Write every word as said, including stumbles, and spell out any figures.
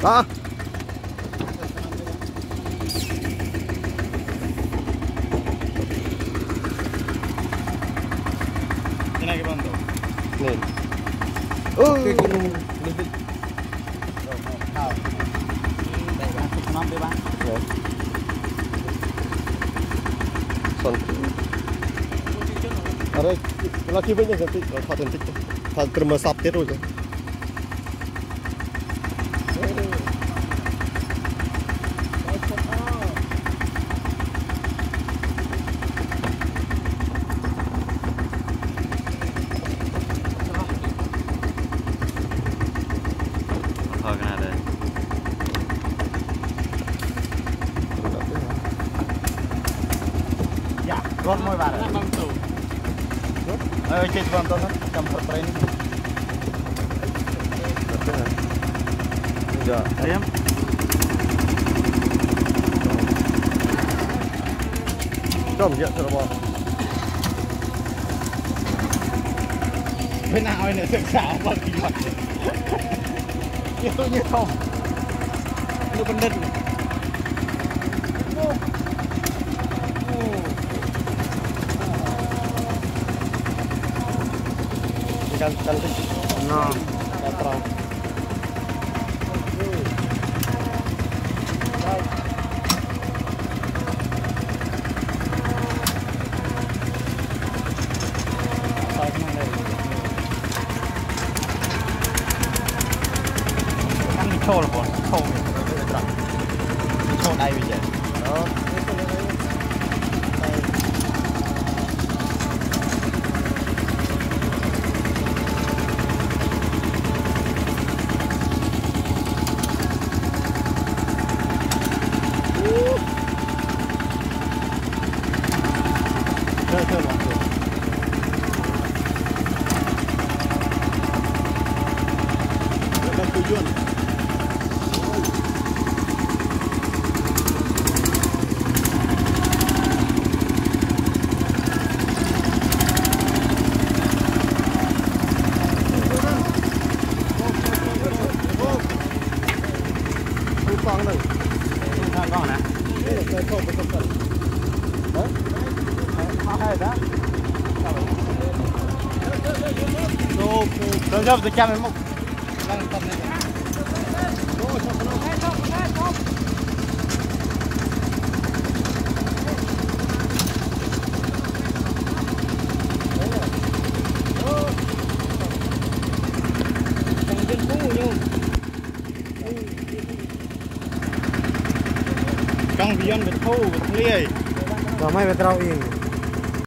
hả cái này cái bằng đâu nền ừ cái cái này đây bạn chụp năm đi bạn son ở đây là khi với những cái thọ thần tích thọ từ mà sập tiết rồi rồi thôi cái này đây dạ con môi vào rồi ơi chết con tôi nó cầm thật đấy giờ em cầm điện cho nó bỏ bên nào này thực xảo và kỳ vật như như không như con đinh can cantik no terang ăn đi thô là bọn thô này thô đây bây giờ đó chơi chơi bọn chơi đây là tujuan con này con con nè đây là con của con đấy hay đó rồi rồi tôi chăm em một đang tập này trong viền bị thô bị lia rồi mai về trao yên